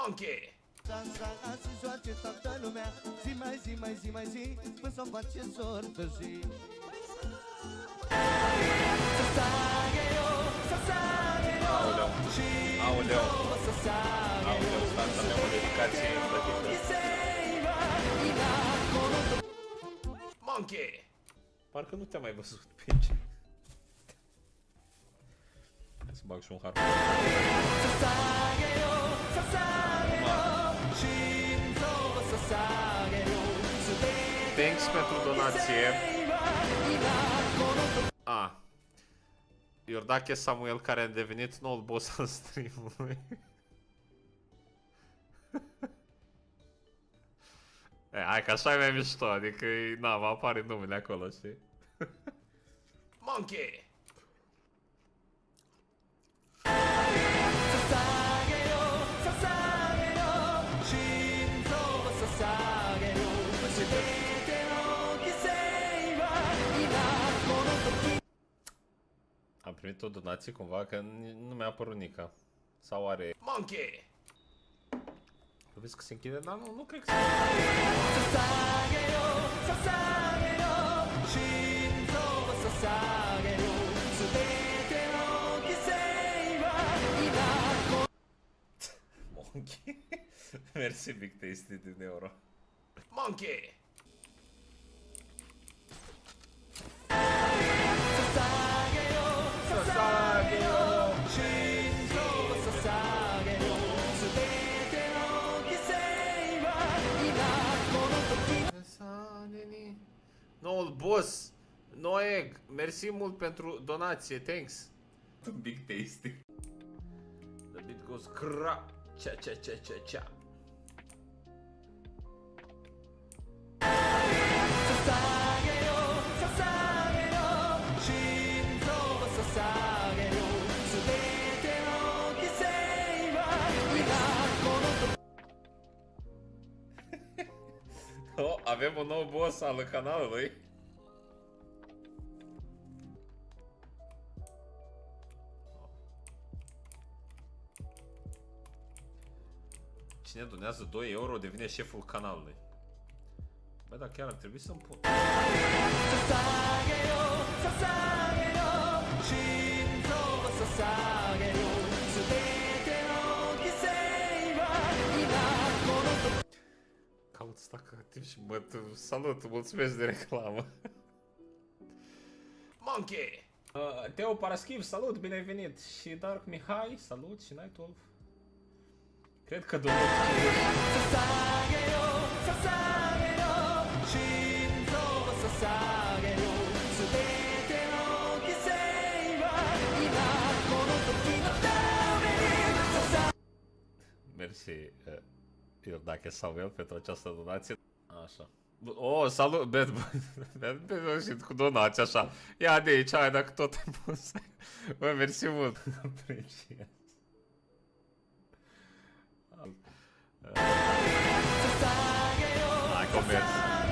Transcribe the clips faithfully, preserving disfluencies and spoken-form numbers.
Monkey! Dansa, se joace toată lumea. Zi mai zi, mai zi, mai zi, până să-mi face sortă zi. Aoleu, aoleu, aoleu, stați să avem o dedicație plătită. Monkey! Parcă nu te-am mai văzut pe aici. Hai să bag și un harmon. Thanks pentru donație. A. Iordache Samuel, care a devenit noul boss al stream-ului. E, hai că așa e mai mișto, adică na, mă apare numele acolo, știi? Monkey! Am primit o donație cumva, că nu mi-a apărut Nica. Sau are... Monkey! Vezi că se închide? Dar nu, nu cred că se Monkey! Mersi Big Tasty din euro. Monkey! Noul boss Noeg, mersi mult pentru donație, thanks. Big Tasty. The beat goes cra. Cia cia cia cia cia. Oh, avem un nou boss al canalului. Cine donează doi euro devine șeful canalului. Bă, dar chiar ar trebui să-mi pun. Caut stack activ și mă salut, mulțumesc de reclamă. Monkey! Uh, Teo Paraschiv, salut, bine ai venit. Și Dark Mihai, salut, și Night Wolf. Cred că domnul Mersi, uh, Iordache Samuel, pentru această donație. Așa. Oh, salut, Bad Boy. Bad Boy cu donație, așa. Ia de aici, hai, dacă tot ai pus. Bă, mersi mult. Apreciez. Hai, comerț.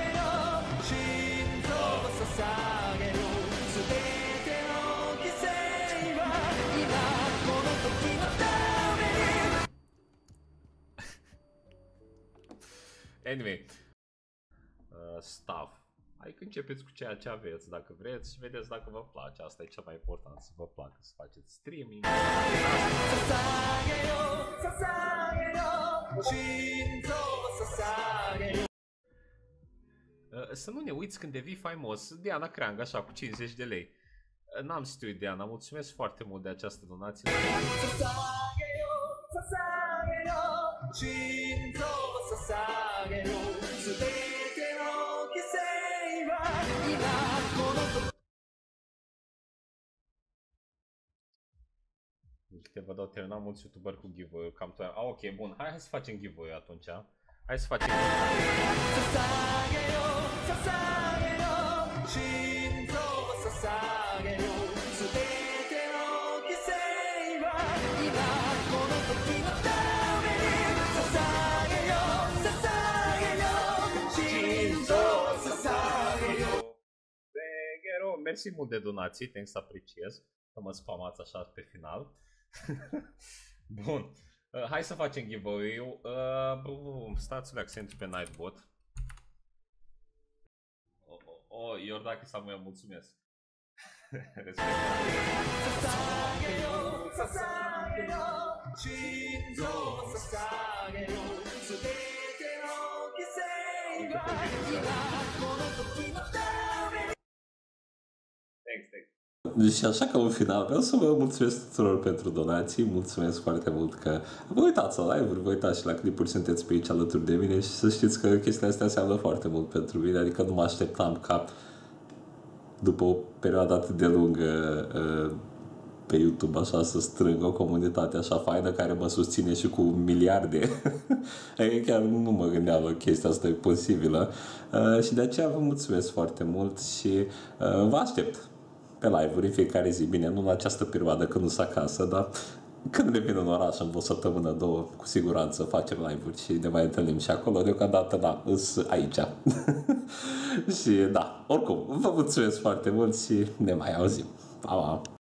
Anyway, uh, stuff. Hai că începeți cu ceea ce aveți, dacă vreți, și vedeți dacă vă place. Asta e cel mai important, să vă placă, să faceți streaming. Uh, să nu ne uiți când devii faimos. Diana Creang, așa, cu cincizeci de lei. Uh, N-am studiat, Diana, mulțumesc foarte mult de această donație. Uite, vă dau terminat mulți youtuberi cu giveaway-ul cam tot. Ah, ok, bun, hai, hai să facem giveaway atunci. Hai să facem mersi mult de donații, thanks, apreciez că mă spamați așa pe final. Bun. Uh, hai să facem giveaway-ul. Uh, stați un accent pe Nightbot. Oh, oh, oh Iordache Samuel, mulțumesc. Respect. Thanks, thanks. Și așa ca un final, vreau să vă mulțumesc tuturor pentru donații, mulțumesc foarte mult că vă uitați la live-uri, vă uitați și la clipuri, sunteți pe aici alături de mine și să știți că chestiile astea înseamnă foarte mult pentru mine, adică nu mă așteptam ca după o perioadă atât de lungă pe YouTube așa să strâng o comunitate așa faină care mă susține și cu miliarde. Chiar nu mă gândeam că chestia asta e posibilă și de aceea vă mulțumesc foarte mult și vă aștept pe live-uri în fiecare zi. Bine, nu în această perioadă când nu sunt acasă, dar când revin în oraș, în o săptămână, două, cu siguranță facem live-uri și ne mai întâlnim și acolo. Deocamdată, da, îs aici. Și da, oricum, vă mulțumesc foarte mult și ne mai auzim. Pa, pa!